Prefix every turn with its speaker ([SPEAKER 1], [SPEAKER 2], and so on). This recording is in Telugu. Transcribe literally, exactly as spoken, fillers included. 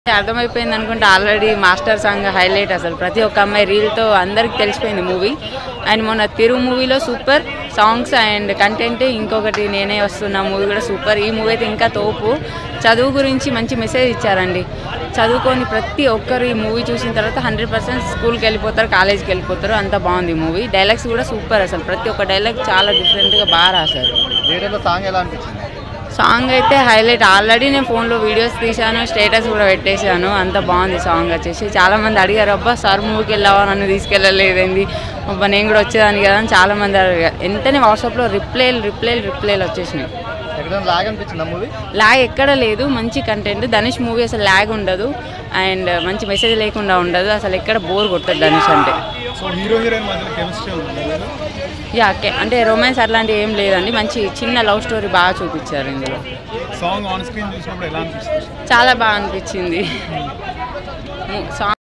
[SPEAKER 1] అర్థమైపోయింది అనుకుంటే ఆల్రెడీ మాస్టర్ సాంగ్ హైలైట్ అసలు ప్రతి ఒక్క అమ్మాయి రీల్తో అందరికి తెలిసిపోయింది మూవీ. అండ్ మొన్న తిరు మూవీలో సూపర్ సాంగ్స్ అండ్ కంటెంట్, ఇంకొకటి నేనే వస్తున్నా మూవీ కూడా సూపర్. ఈ మూవీ అయితే ఇంకా తోపు. చదువు గురించి మంచి మెసేజ్ ఇచ్చారండి. చదువుకొని ప్రతి ఒక్కరు ఈ మూవీ చూసిన తర్వాత హండ్రెడ్ పర్సెంట్ స్కూల్కి వెళ్ళిపోతారు, కాలేజ్కి వెళ్ళిపోతారు. అంత బాగుంది మూవీ. డైలాగ్స్ కూడా సూపర్ అసలు ప్రతి ఒక్క డైలాగ్ చాలా డిఫరెంట్గా బాగా రాశారు.
[SPEAKER 2] సాంగ్ ఎలా అనిపించింది?
[SPEAKER 1] సాంగ్ అయితే హైలైట్. ఆల్రెడీ నేను ఫోన్లో వీడియోస్ తీశాను, స్టేటస్ కూడా పెట్టేశాను. అంత బాగుంది సాంగ్ వచ్చేసి. చాలామంది అడిగారు, అబ్బా సార్ మూవీకి వెళ్ళావా, నన్ను తీసుకెళ్ళలేదేంది, అబ్బా నేను కూడా వచ్చేదాన్ని కదా అని చాలామంది అడిగారు. వెంటనే వాట్సాప్లో రిప్లైలు రిప్లైలు రిప్లైలు వచ్చేసినాయి. ల్యాగ్ ఎక్కడ లేదు, మంచి కంటెంట్. ధనుష్ మూవీ అసలు ల్యాగ్ ఉండదు అండ్ మంచి మెసేజ్ లేకుండా ఉండదు. అసలు ఎక్కడ బోర్ కొట్టదు ధనుష్ అంటే. యా అంటే రొమాన్స్ అట్లాంటివి ఏం లేదండి. మంచి చిన్న లవ్ స్టోరీ బాగా చూపించారు ఇందులో. చాలా బాగా అనిపించింది సాంగ్.